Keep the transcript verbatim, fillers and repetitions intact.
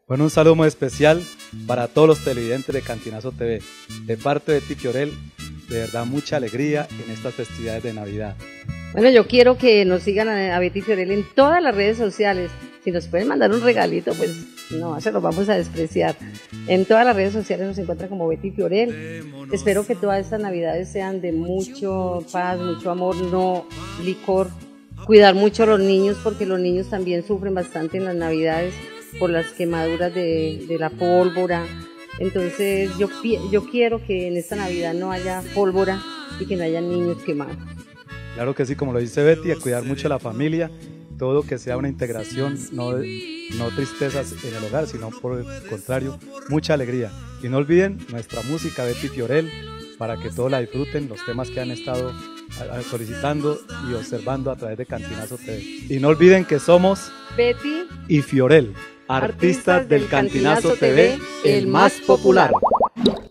Bueno, un saludo muy especial para todos los televidentes de Cantinazo T V. De parte de Betty Fiorel, de verdad mucha alegría en estas festividades de Navidad. Bueno, yo quiero que nos sigan a, a Betty Fiorel en todas las redes sociales. Si nos pueden mandar un regalito, pues no, se los vamos a despreciar. En todas las redes sociales nos encuentran como Betty Fiorel. Espero que todas estas Navidades sean de mucho paz, mucho amor, no licor. Cuidar mucho a los niños, porque los niños también sufren bastante en las Navidades por las quemaduras de, de la pólvora. Entonces yo, yo quiero que en esta Navidad no haya pólvora y que no haya niños quemados. Claro que sí, como lo dice Betty, a cuidar mucho a la familia, todo que sea una integración, no, no tristezas en el hogar, sino por el contrario, mucha alegría. Y no olviden nuestra música Betty Fiorel, para que todos la disfruten, los temas que han estado solicitando y observando a través de Cantinazo T V. Y no olviden que somos Betty y Fiorel, artistas, artistas del Cantinazo, Cantinazo T V, el más popular.